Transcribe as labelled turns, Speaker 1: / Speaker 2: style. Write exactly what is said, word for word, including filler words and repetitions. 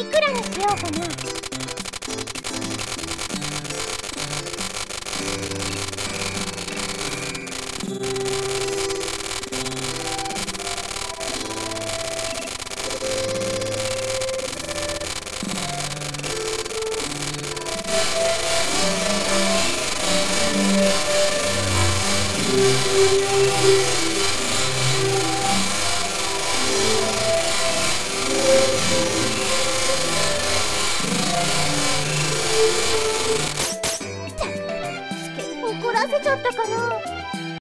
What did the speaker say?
Speaker 1: くらにしようかな。怒らせちゃったかな。